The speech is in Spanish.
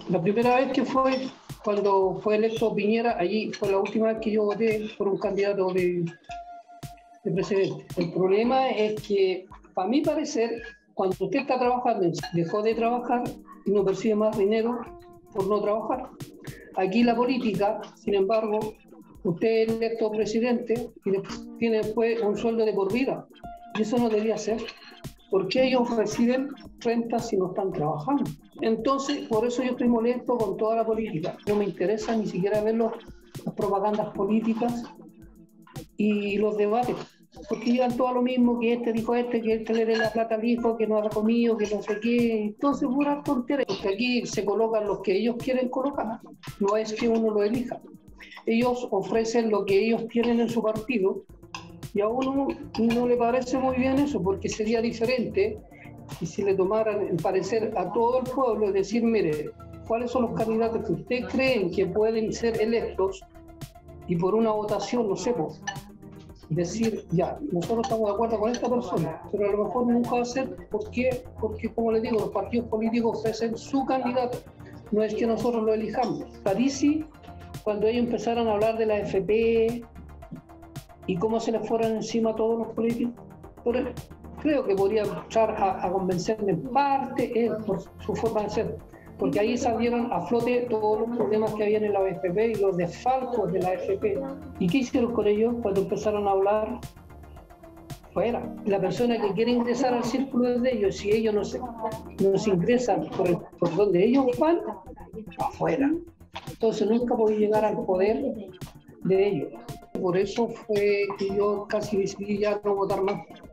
La primera vez que fue cuando fue electo Piñera, allí fue la última vez que yo voté por un candidato de presidente. El problema es que, para mi parecer, cuando usted está trabajando, dejó de trabajar y no percibe más dinero por no trabajar. Aquí la política, sin embargo, usted es electo presidente y tiene después un sueldo de por vida. Y eso no debería ser. ¿Por qué ellos reciben rentas si no están trabajando? Entonces, por eso yo estoy molesto con toda la política. No me interesa ni siquiera ver las propagandas políticas y los debates, porque llegan todo a lo mismo, que este dijo que este le dé la plata al hijo, que no ha comido, que no sé qué. Entonces, pura tontería, porque aquí se colocan los que ellos quieren colocar, no es que uno lo elija. Ellos ofrecen lo que ellos tienen en su partido y a uno no le parece muy bien eso, porque sería diferente y si le tomaran el parecer a todo el pueblo, decir, mire, ¿cuáles son los candidatos que ustedes creen que pueden ser electos? Y por una votación, no sé, pues, decir, ya, nosotros estamos de acuerdo con esta persona, pero a lo mejor nunca va a ser. ¿Por qué? Porque, como les digo, los partidos políticos ofrecen su candidato, no es que nosotros lo elijamos. Parisi, cuando ellos empezaron a hablar de la FP y cómo se les fueron encima a todos los políticos, creo que podría entrar a convencerme en parte por su forma de ser, porque ahí salieron a flote todos los problemas que había en la AFP y los desfalcos de la AFP. ¿Y qué hicieron con ellos cuando empezaron a hablar? Fuera. La persona que quiere ingresar al círculo de ellos, si ellos no se ingresan por donde ellos van, afuera. Entonces nunca podía llegar al poder de ellos. Por eso fue que yo casi decidí ya no votar más.